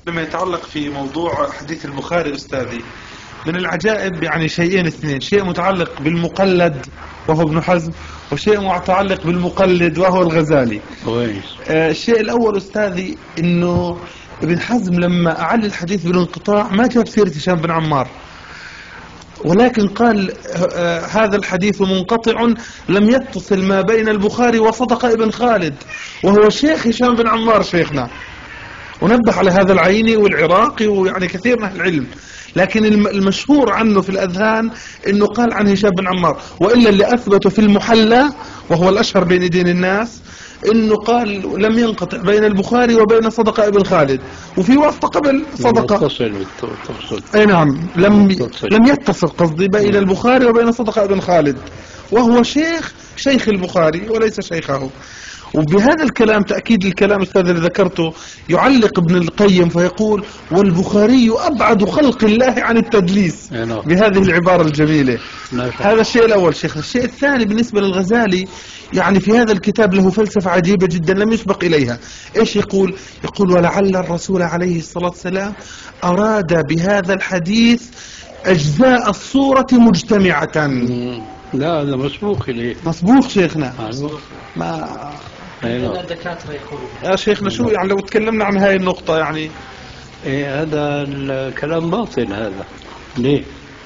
لما يتعلق في موضوع حديث البخاري أستاذي، من العجائب يعني شيئين اثنين، شيء متعلق بالمقلد وهو ابن حزم، وشيء متعلق بالمقلد وهو الغزالي. الشيء الأول أستاذي إنه ابن حزم لما أعل الحديث بالانقطاع ما جاب سيرة هشام بن عمار، ولكن قال هذا الحديث منقطع لم يتصل ما بين البخاري وصدق ابن خالد وهو شيخ هشام بن عمار شيخنا، ونبه على هذا العيني والعراقي ويعني كثير من أهل العلم، لكن المشهور عنه في الأذهان إنه قال عن هشام بن عمار، وإلا اللي أثبته في المحلى وهو الأشهر بين يدين الناس إنه قال لم ينقطع بين البخاري وبين صدقة ابن خالد، وفي واسطة قبل صدقة أي نعم لم يتصل قصدي بين البخاري وبين صدقة ابن خالد، وهو شيخ البخاري وليس شيخه. وبهذا الكلام تأكيد الكلام أستاذ اللي ذكرته يعلق ابن القيم فيقول والبخاري أبعد خلق الله عن التدليس بهذه العبارة الجميلة. هذا الشيء الأول شيخنا. الشيء الثاني بالنسبة للغزالي، يعني في هذا الكتاب له فلسفة عجيبة جدا لم يسبق إليها. إيش يقول ولعل الرسول عليه الصلاة والسلام أراد بهذا الحديث أجزاء الصورة مجتمعة. لا هذا مسبوق إليه. مسبوق شيخنا. ما الدكاترة يقولون يا شيخنا شو يعني لو تكلمنا عن هاي النقطة يعني هذا الكلام باطل. هذا ليه؟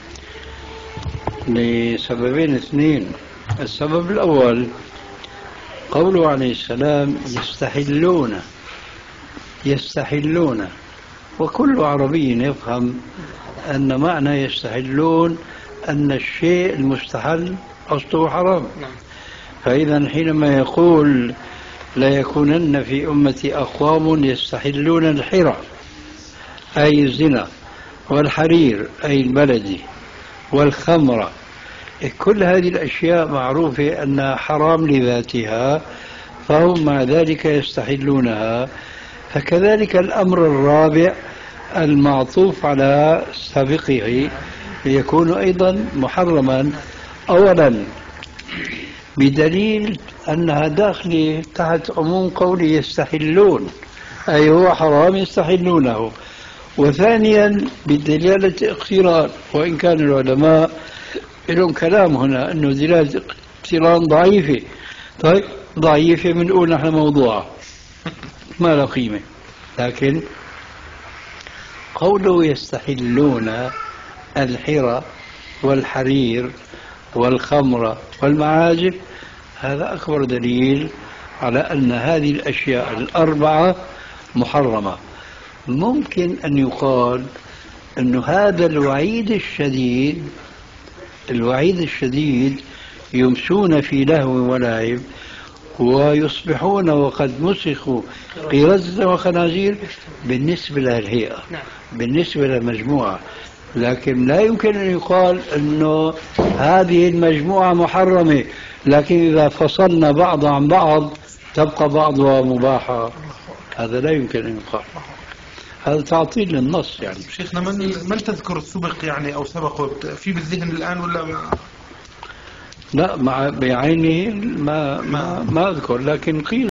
لسببين اثنين. السبب الأول قوله عليه السلام يستحلون، وكل عربي يفهم أن معنى يستحلون أن الشيء المستحل أصله حرام. فإذا حينما يقول لا يكونن في أمتي أقوام يستحلون الحرى أي الزنا، والحرير أي البلدي، والخمر، كل هذه الأشياء معروفة أنها حرام لذاتها، فهم مع ذلك يستحلونها. فكذلك الأمر الرابع المعطوف على سابقه يكون أيضا محرما، أولا بدليل أنها داخلة تحت عموم قول يستحلون أي هو حرام يستحلونه، وثانيا بدلالة اقتران، وإن كان العلماء لهم كلام هنا أنه دلالة اقتران ضعيفة. طيب ضعيفة بنقول نحن موضوعة ما له قيمة، لكن قوله يستحلون الحرى والحرير والخمر والمعازف هذا أكبر دليل على أن هذه الأشياء الأربعة محرمة. ممكن أن يقال أن هذا الوعيد الشديد يمسون في لهو ولعب ويصبحون وقد مسخوا قردة وخنازير بالنسبة للهيئة، بالنسبة للمجموعة، لكن لا يمكن أن يقال أنه هذه المجموعة محرمة، لكن إذا فصلنا بعض عن بعض تبقى بعضها مباحة. هذا لا يمكن أن يقال، هذا تعطيل للنص. يعني شيخنا من تذكر السبق يعني أو سبقه في بالذهن الآن ولا لا بعينه ما أذكر، لكن قيل